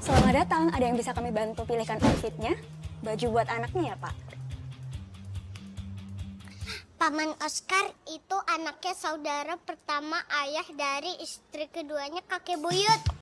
Selamat datang, ada yang bisa kami bantu pilihkan outfitnya? Baju buat anaknya ya, Pak? Paman Oscar itu anaknya saudara pertama ayah dari istri keduanya kakek buyut.